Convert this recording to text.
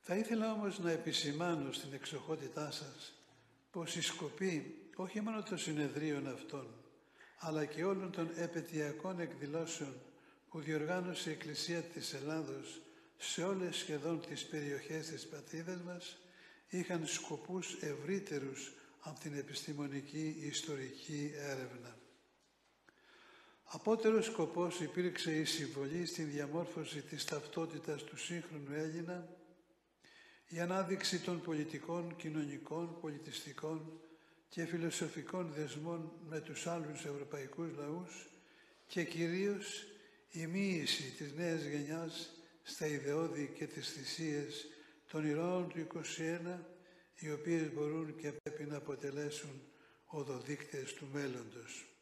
Θα ήθελα όμως να επισημάνω στην εξοχότητά σας πως η σκοπή όχι μόνο των συνεδρίων αυτών, αλλά και όλων των επαιτειακών εκδηλώσεων που διοργάνωσε η Εκκλησία της Ελλάδος σε όλες σχεδόν τις περιοχές της πατρίδας μας, είχαν σκοπούς ευρύτερους από την επιστημονική ιστορική έρευνα. Απότερος σκοπός υπήρξε η συμβολή στην διαμόρφωση της ταυτότητας του σύγχρονου Έλληνα, η ανάδειξη των πολιτικών, κοινωνικών, πολιτιστικών και φιλοσοφικών δεσμών με τους άλλους ευρωπαϊκούς λαούς και κυρίως η μοίηση της νέας γενιάς στα ιδεώδη και τις θυσίες των ηρώων του 21, οι οποίες μπορούν και πρέπει να αποτελέσουν οδοδείκτες του μέλλοντος.